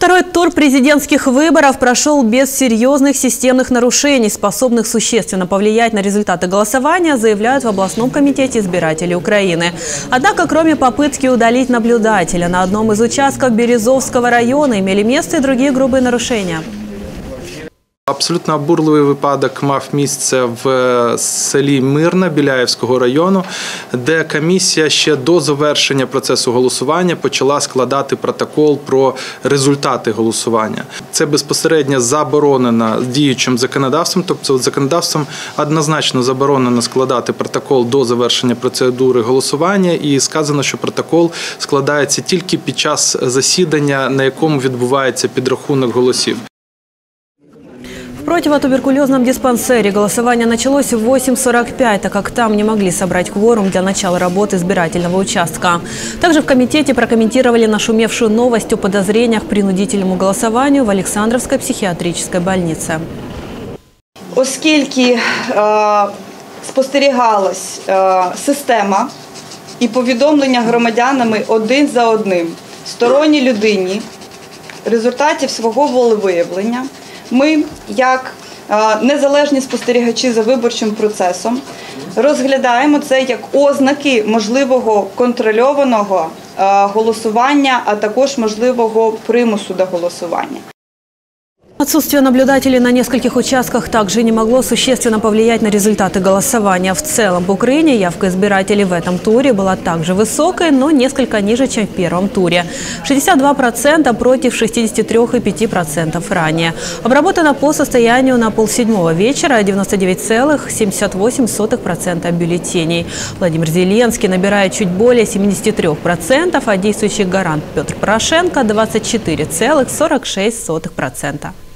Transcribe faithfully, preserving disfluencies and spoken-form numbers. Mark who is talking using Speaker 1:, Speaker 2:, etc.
Speaker 1: Второй тур президентских выборов прошел без серьезных системных нарушений, способных существенно повлиять на результаты голосования, заявляют в областном комитете избирателей Украины. Однако, кроме попытки удалить наблюдателя, на одном из участков Березовского района имели место и другие грубые нарушения.
Speaker 2: Абсолютно обурливий випадок мав місце в селі Мирна Біляївського району, де комісія ще до завершення процесу голосування почала складати протокол про результати голосування. Це безпосередньо заборонено діючим законодавством, тобто законодавством однозначно заборонено складати протокол до завершення процедури голосування, і сказано, що протокол складається тільки під час засідання, на якому відбувається підрахунок голосів.
Speaker 1: В противотуберкулезном диспансере голосование началось в восемь сорок пять, так как там не могли собрать кворум для начала работы избирательного участка. Также в комитете прокомментировали нашумевшую новость о подозрениях к принудительному голосованию в Олександровской психіатричній больнице.
Speaker 3: Оскільки е, спостерігалась е, система і повідомлення громадянами один за одним сторонній людині результатів свого волевиявлення, ми, як незалежні спостерігачі за виборчим процесом, розглядаємо це як ознаки можливого контрольованого голосування, а також можливого примусу до голосування.
Speaker 1: Отсутствие наблюдателей на нескольких участках также не могло существенно повлиять на результаты голосования. В целом по Украине явка избирателей в этом туре была также высокой, но несколько ниже, чем в первом туре. шестьдесят два процента против шестидесяти трёх и пяти процентов ранее. Обработано по состоянию на полседьмого вечера девяносто девять целых семьдесят восемь сотых процента бюллетеней. Владимир Зеленский набирает чуть более семидесяти трёх процентов, а действующий гарант Петр Порошенко – двадцать четыре целых сорок шесть сотых процента.